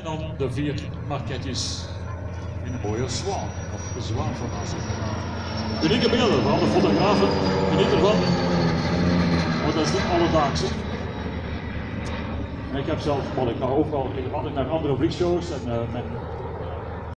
En dan de 4 marketjes in een mooie zwaan, of de zwaanformatie. Unieke beelden, vooral de fotografen genieten ervan. Want dat is niet alledaagse. En ik heb zelf, ik ga overal regelmatig naar andere vliegshows en met